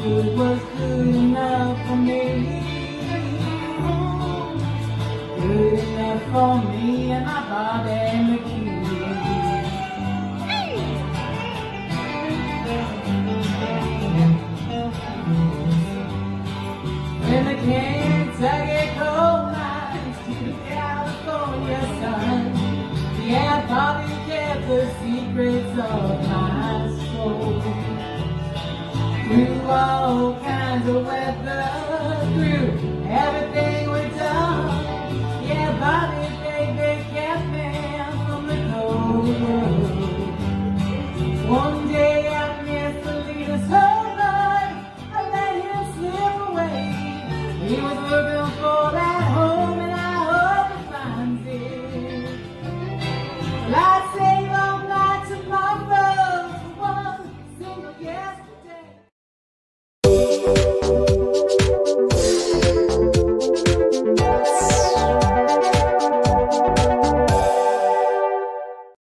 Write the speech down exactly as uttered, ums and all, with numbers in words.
good was good enough for me. Good enough for me and my Bobbie McGee. When the Kentucky coal mines to the California sun, yeah, Bobbie kept the secrets of my soul. Through all kinds of weather, through everything